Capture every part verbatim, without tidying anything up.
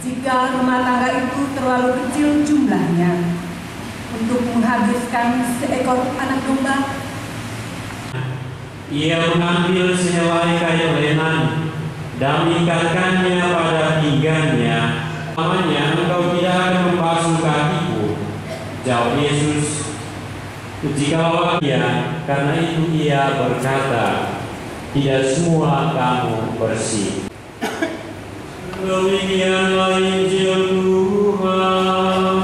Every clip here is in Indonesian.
jika rumah tangga itu terlalu kecil jumlahnya untuk menghabiskan seekor anak domba. Ia mengambil sehelai kain lenan dan mengikatkannya pada pinggangnya. Namanya, engkau tidak akan membasuh kakiku. Jawab Yesus, jikalau ia, karena itu ia berkata, tidak semua kamu bersih. Demikianlah Injil Tuhan.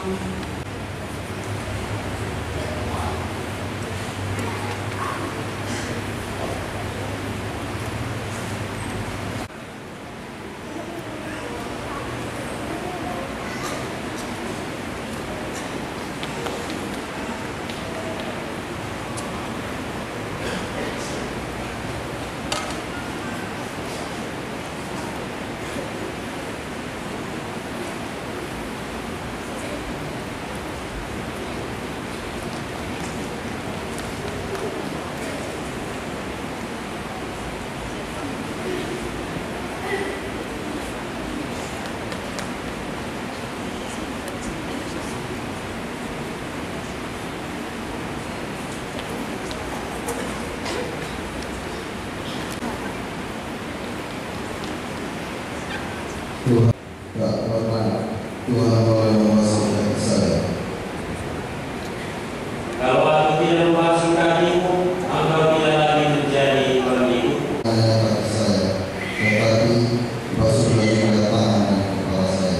Tuhan tak pernah Tuhan boleh membasuh kaki saya. Kalau aku tidak membasuh kakimu, engkau tidak lagi menjadi pengikut. Hanya kaki saya, tetapi basuh lagi pada tangan dan kepala saya.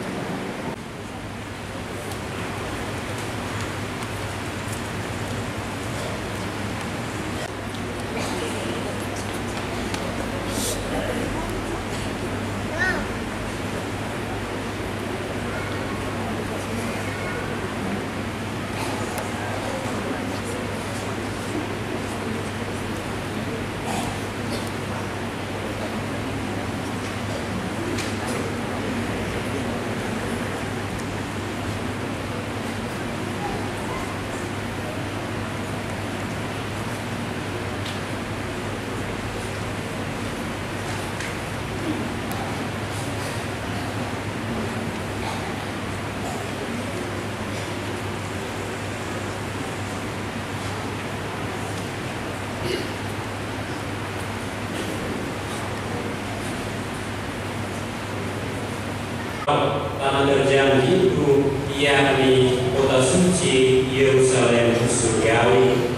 Tanah terjanji itu, yakni kota suci Yerusalem surgawi.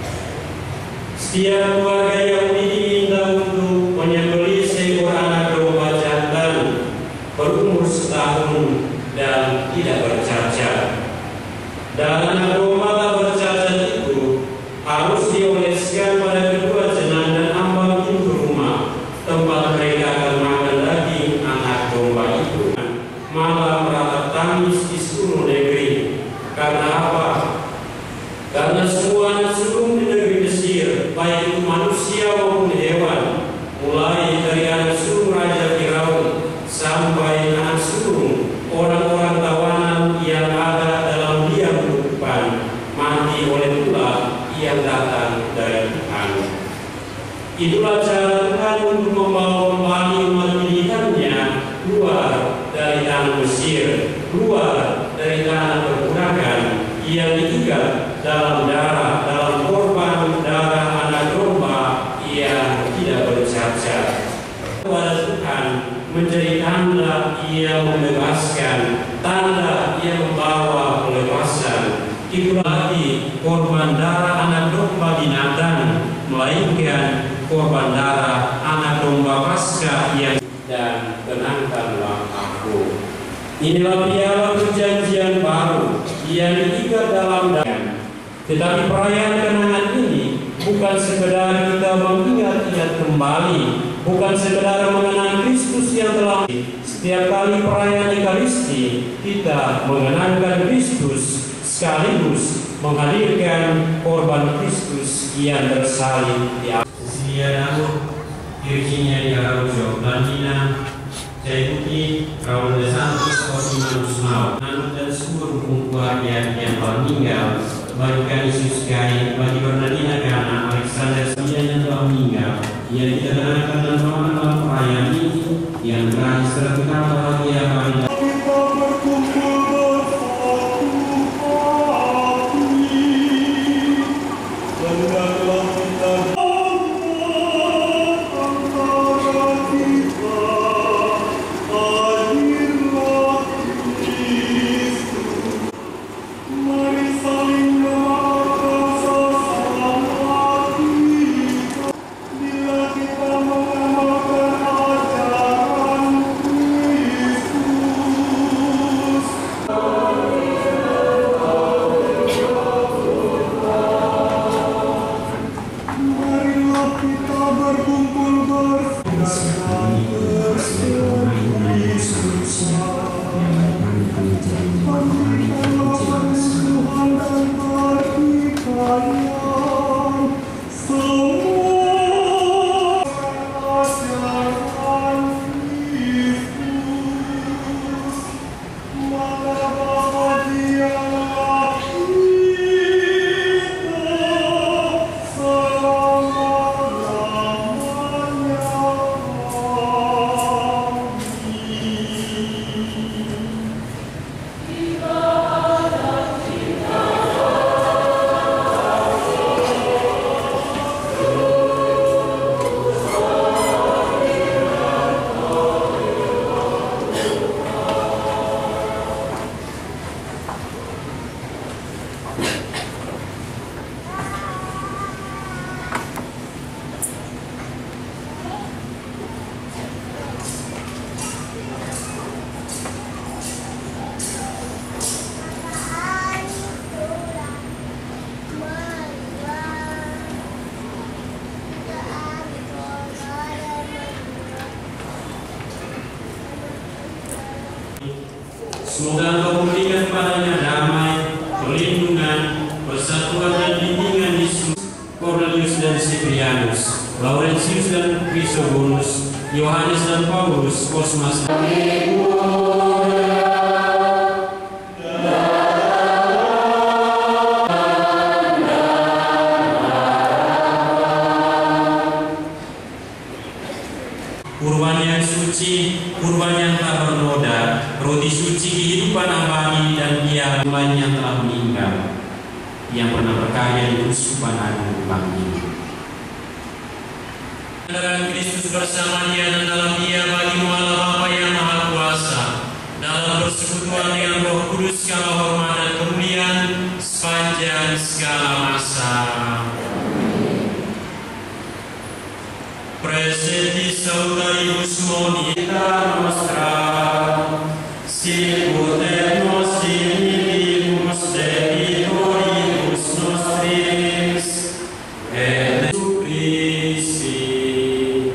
Setiap keluarga Yahudi diminta untuk menyembelih seekor anak domba jantan berumur setahun dan tidak bercacat. Dan anak domba tak bercacat itu harus dioleskan pada kedua jenang dan ambang pintu rumah tempat mereka akan makan daging anak domba itu. Malah meratap tangis di seluruh negeri. Karena apa? Karena semua anak sulung di negeri Mesir, baik itu manusia maupun hewan, mulai dari anak sulung Raja Firaun sampai anak sulung orang-orang tawanan yang ada dalam liang kehidupan, mati oleh ulah yang datang dari Tuhan. Itulah cara Tuhan untuk membawa kembali umat pilihannya keluar dari tanah Mesir, keluar dari tanah perbudakan yang diikat dalam darah, dalam korban darah anak domba yang tidak bercacat. Kepada Tuhan menjadi tanda ia membebaskan, tanda ia membawa pelepasan. Itulah lagi korban darah anak domba binatang, melainkan korban darah anak domba Paskah yang dan tenangkanlah aku. Inilah piala perjanjian baru yang diikat dalam darah. Tetapi perayaan kenangan ini bukan sekedar kita mengingat-ingat kembali, bukan sekedar mengenang Kristus yang telah. Setiap kali perayaan Ekaristi kita mengenangkan Kristus sekaligus menghadirkan korban Kristus yang tersalib di atas. Cecilia Daud, Virginia di Araujo, Blandina, Jayuti, Raul de Santos, Osimanus Mau, Nanut dan seluruh keluarga yang telah meninggal, bagi Kanisius Gai, bagi Bernardina Gana, Alexander Sembilan yang telah meninggal, yang kita dengarkan dan doakan dalam perayaan ini, yang berakhir setelah kita bahagia pada Kita berkumpul bersatu hati, hendaklah kita antara kita, hadirlah Kristus. Mari saling memaafkan sesama kita, bila kita mengamalkan ajaran Kristus. Marilah kita berkumpul bersama bersama Kristus. Panjangkanlah penyembuhan dan pertikaian semua ajaran Kristus. Maka bahagialah kita selama-lamanya. Semoga Engkau memberikan kepadanya damai, perlindungan, persatuan dan bimbingan Yesus, Cornelius dan Cyprianus, Laurentius dan Chrysogonus, Yohanes dan Paulus, Cosmas dan kurban yang suci, kurban yang tak bernoda, roti suci kehidupan abadi, dan dia lain yang telah meninggal, yang pernah berkarya di Uskupan Agung Bangli. Dalam Kristus bersama Dia dan dalam Dia bagimu Allah Bapa yang Maha Kuasa, dalam persekutuan dengan Roh Kudus segala hormat dan kemuliaan sepanjang segala masa. Presenti saudaribus monita nostra, sicut et nos dimidimus debitoribus nostris, et Christi,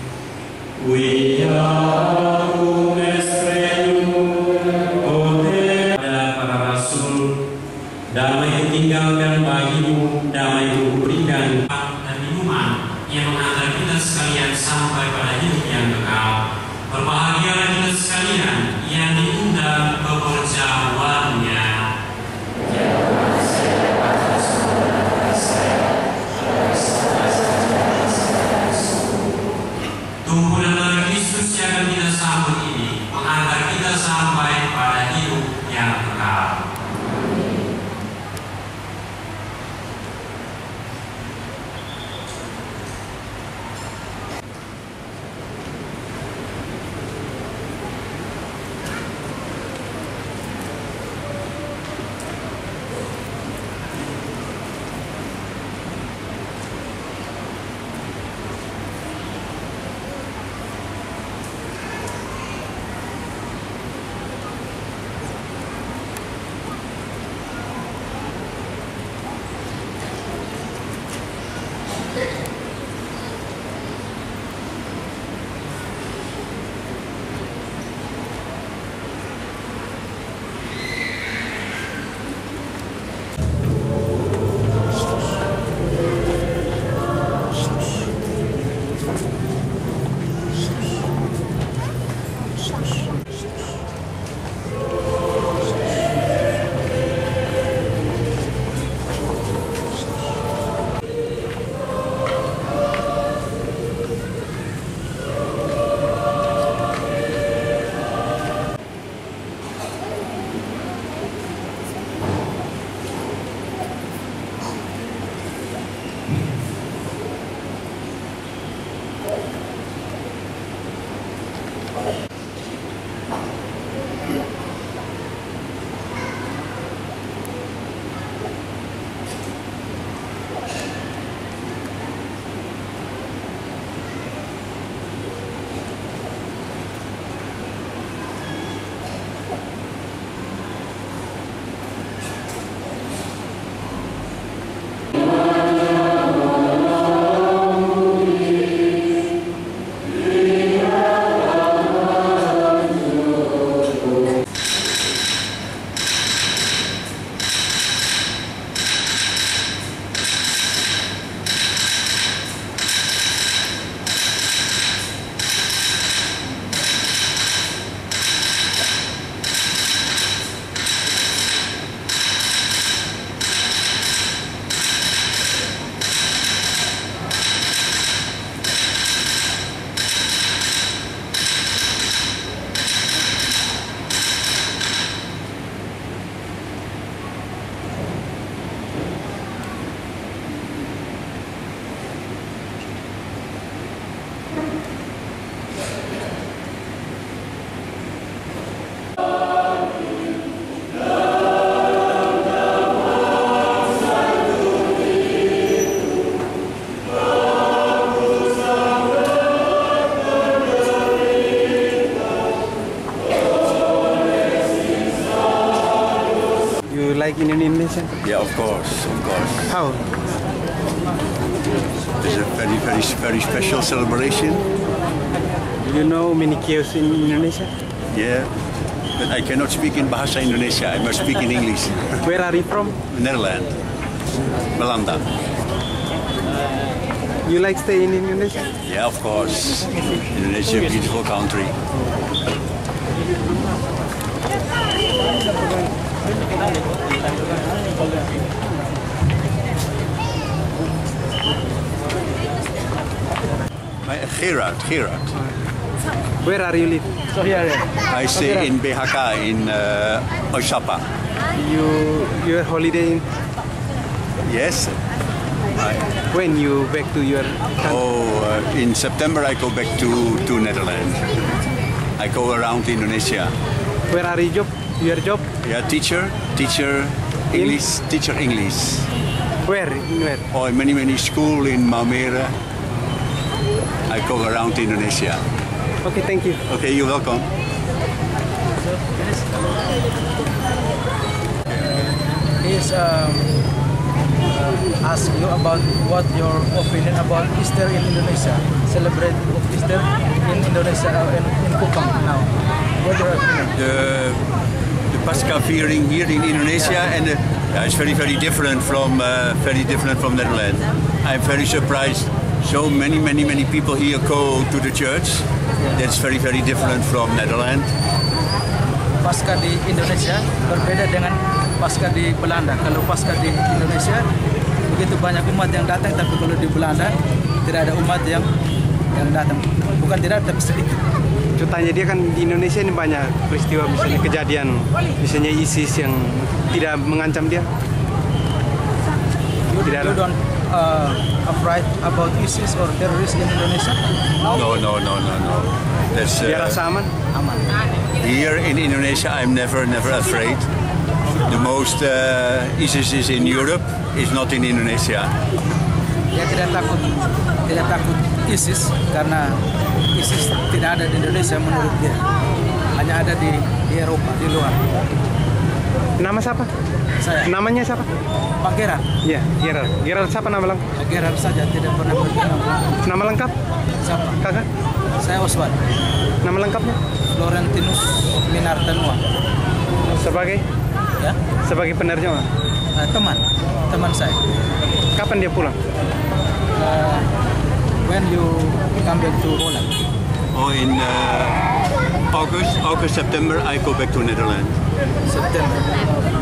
viarum estrenium, poter. Para rasul, damai kutinggalkan bagimu, damai kuberikan, dan minuman yang mengantar kita sekalian sampai pada hidup yang kekal. Berbahagialah kita sekalian yang diundang ke like in Indonesia? Yeah, of course, of course. How? It's a very, very, very special celebration. Do you know many kiosks in Indonesia? Yeah, but I cannot speak in Bahasa Indonesia. I must speak in English. Where are you from? Netherlands, Belanda. You like stay in Indonesia? Yeah, of course. Indonesia, a beautiful country. My, Gerard, Gerard. Where are you live? So here. I stay in B H K in uh, Osapa. You your holiday in Yes. I, when you back to your country? oh, uh, in September I go back to to Netherlands. I go around Indonesia. Where are you job? Your job? Yeah, teacher, teacher, English, teacher English. Where? In where? Oh, in many many school in Maumere. I go around Indonesia. Okay, thank you. Okay, you're welcome. Please um, uh, ask you about what your opinion about Easter in Indonesia. Celebrate of Easter in Indonesia uh, in, in Kupang now. What your opinion? The the Pascha viering here in Indonesia and uh, yeah, it's very very different from uh, very different from Netherlands. I'm very surprised. So many many many people here go to the church. That's very very different from Netherlands. Pasca di Indonesia berbeda dengan Pasca di Belanda. Kalau Pasca di Indonesia begitu banyak umat yang datang, tapi kalau di Belanda tidak ada umat yang yang datang. Bukan tidak, tapi sedikit. Contohnya dia kan di Indonesia ini banyak peristiwa, misalnya kejadian, misalnya ISIS yang tidak mengancam dia. You, Tidak you ada. don't uh, afraid about ISIS or terrorists in Indonesia? No no no no no. That's Dia uh, rasa aman. Aman. here in Indonesia. I'm never never afraid. The most uh, ISIS is in Europe. Is not in Indonesia. Dia tidak takut, tidak takut ISIS karena ISIS tidak ada di Indonesia menurut dia. Hanya ada di, di Eropa, di luar. Nama siapa? Saya, Namanya siapa? Pak Gerard. Ya, Gerard. Gerard siapa nama lengkap? Pak Gerard saja, tidak pernah berkenal. Nama lengkap? Siapa? Kakak? Saya Oswald. Nama lengkapnya? Florentinus Minartanua. Sebagai? Ya, Sebagai penerjemah. uh, teman, teman saya. Kapan dia pulang? Uh, when you come back to Holland? Oh, in uh, August, August, September, I go back to Netherlands. September.